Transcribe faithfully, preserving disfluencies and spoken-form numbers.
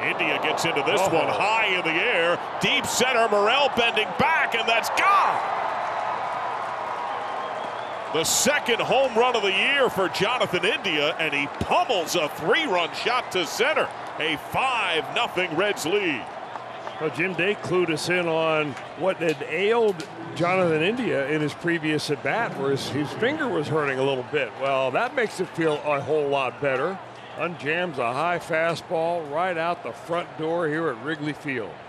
India gets into this oh. one high in the air. Deep center, Morel bending back, and that's gone. The second home run of the year for Jonathan India, and he pummels a three-run shot to center. A five nothing Reds lead. Well, Jim Day clued us in on what had ailed Jonathan India in his previous at-bat, where his, his finger was hurting a little bit. Well, that makes it feel a whole lot better. Unjams a high fastball right out the front door here at Wrigley Field.